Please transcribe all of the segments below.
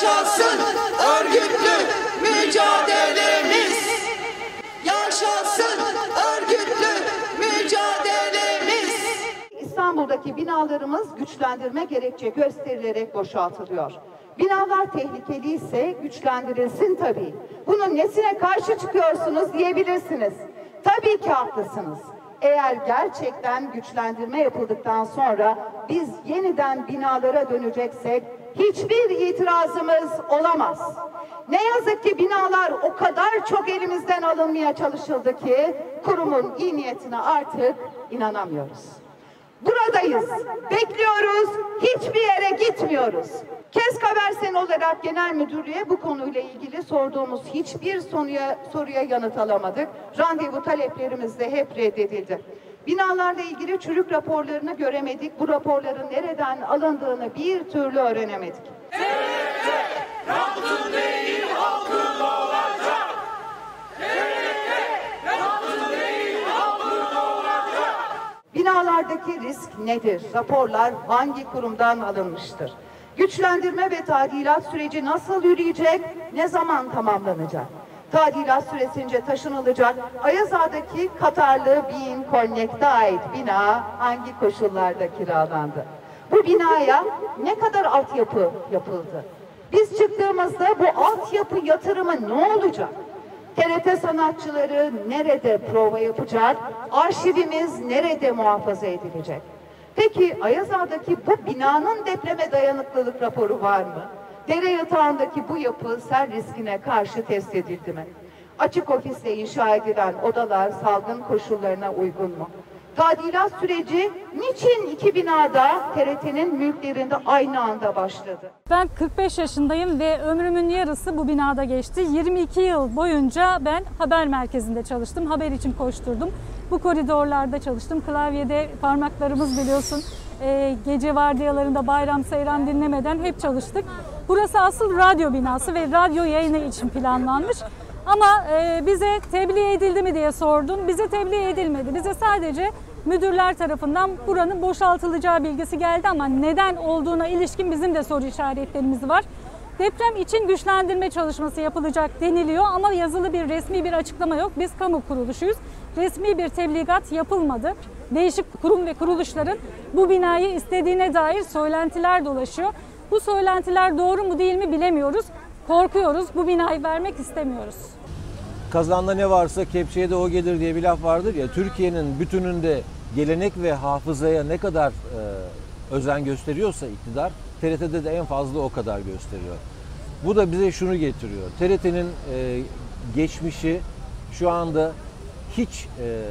Yaşasın örgütlü mücadelemiz. Yaşasın örgütlü mücadelemiz. İstanbul'daki binalarımız güçlendirme gerekçe gösterilerek boşaltılıyor. Binalar tehlikeli ise güçlendirilsin tabii. Bunun nesine karşı çıkıyorsunuz diyebilirsiniz. Tabii ki haklısınız. Eğer gerçekten güçlendirme yapıldıktan sonra biz yeniden binalara döneceksek hiçbir itirazımız olamaz. Ne yazık ki binalar o kadar çok elimizden alınmaya çalışıldı ki kurumun iyi niyetine artık inanamıyoruz. Buradayız, bekliyoruz, hiçbir yere gitmiyoruz. KESK Habersen olarak genel müdürlüğe bu konuyla ilgili sorduğumuz hiçbir soruya yanıt alamadık. Randevu taleplerimiz de hep reddedildi. Binalarla ilgili çürük raporlarını göremedik. Bu raporların nereden alındığını bir türlü öğrenemedik. Rantın değil halkın olacak. Rantın değil halkın olacak. Binalardaki risk nedir? Raporlar hangi kurumdan alınmıştır? Güçlendirme ve tadilat süreci nasıl yürüyecek? Ne zaman tamamlanacak? Tadilat süresince taşınılacak Ayazağa'daki Katarlı Bean Connect'e ait bina hangi koşullarda kiralandı? Bu binaya ne kadar altyapı yapıldı? Biz çıktığımızda bu altyapı yatırımı ne olacak? TRT sanatçıları nerede prova yapacak? Arşivimiz nerede muhafaza edilecek? Peki Ayazağa'daki bu binanın depreme dayanıklılık raporu var mı? Dere yatağındaki bu yapı sel riskine karşı test edildi mi? Açık ofisle inşa edilen odalar salgın koşullarına uygun mu? Tadilat süreci niçin iki binada TRT'nin mülklerinde aynı anda başladı? Ben 45 yaşındayım ve ömrümün yarısı bu binada geçti. 22 yıl boyunca ben haber merkezinde çalıştım. Haber için koşturdum. Bu koridorlarda çalıştım. Klavyede parmaklarımız biliyorsun gece vardiyalarında bayram seyran dinlemeden hep çalıştık. Burası asıl radyo binası ve radyo yayını için planlanmış. Ama bize tebliğ edildi mi diye sordum. Bize tebliğ edilmedi. Bize sadece müdürler tarafından buranın boşaltılacağı bilgisi geldi ama neden olduğuna ilişkin bizim de soru işaretlerimiz var. Deprem için güçlendirme çalışması yapılacak deniliyor ama yazılı bir resmi bir açıklama yok. Biz kamu kuruluşuyuz. Resmi bir tebligat yapılmadı. Değişik kurum ve kuruluşların bu binayı istediğine dair söylentiler dolaşıyor. Bu söylentiler doğru mu değil mi bilemiyoruz. Korkuyoruz. Bu binayı vermek istemiyoruz. Kazanda ne varsa kepçeye de o gelir diye bir laf vardır ya. Türkiye'nin bütününde gelenek ve hafızaya ne kadar özen gösteriyorsa iktidar, TRT'de de en fazla o kadar gösteriyor. Bu da bize şunu getiriyor. TRT'nin geçmişi şu anda hiç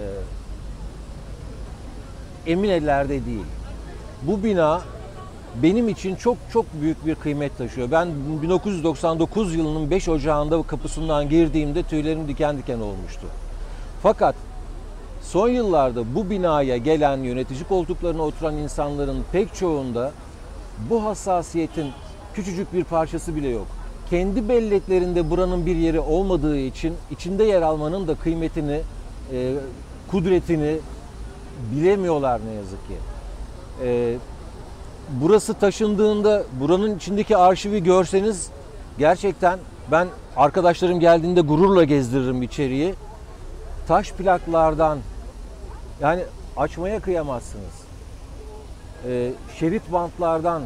emin ellerde değil. Bu bina benim için çok çok büyük bir kıymet taşıyor. Ben 1999 yılının 5 Ocağı'nda kapısından girdiğimde tüylerim diken diken olmuştu. Fakat son yıllarda bu binaya gelen yönetici koltuklarına oturan insanların pek çoğunda bu hassasiyetin küçücük bir parçası bile yok. Kendi belleklerinde buranın bir yeri olmadığı için içinde yer almanın da kıymetini, kudretini bilemiyorlar ne yazık ki. Burası taşındığında buranın içindeki arşivi görseniz gerçekten ben arkadaşlarım geldiğinde gururla gezdiririm içeriği. Taş plaklardan yani açmaya kıyamazsınız. Şerit bantlardan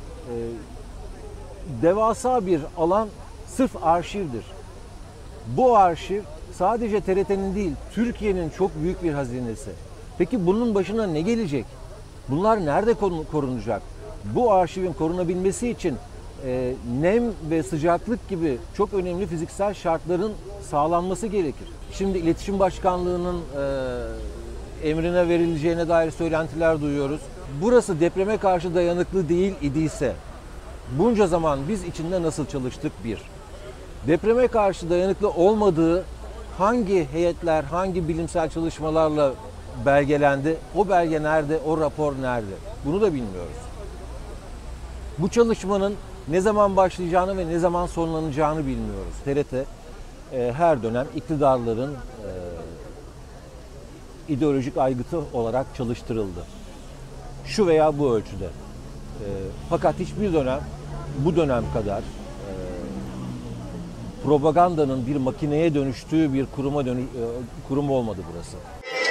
devasa bir alan sırf arşivdir. Bu arşiv sadece TRT'nin değil Türkiye'nin çok büyük bir hazinesi. Peki bunun başına ne gelecek? Bunlar nerede korunacak? Bu arşivin korunabilmesi için nem ve sıcaklık gibi çok önemli fiziksel şartların sağlanması gerekir. Şimdi İletişim Başkanlığı'nın emrine verileceğine dair söylentiler duyuyoruz. Burası depreme karşı dayanıklı değil idiyse bunca zaman biz içinde nasıl çalıştık bir? Depreme karşı dayanıklı olmadığı hangi heyetler, hangi bilimsel çalışmalarla belgelendi? O belge nerede? O rapor nerede? Bunu da bilmiyoruz. Bu çalışmanın ne zaman başlayacağını ve ne zaman sonlanacağını bilmiyoruz. TRT her dönem iktidarların ideolojik aygıtı olarak çalıştırıldı. Şu veya bu ölçüde. Fakat hiçbir dönem bu dönem kadar propagandanın bir makineye dönüştüğü bir kurum olmadı burası.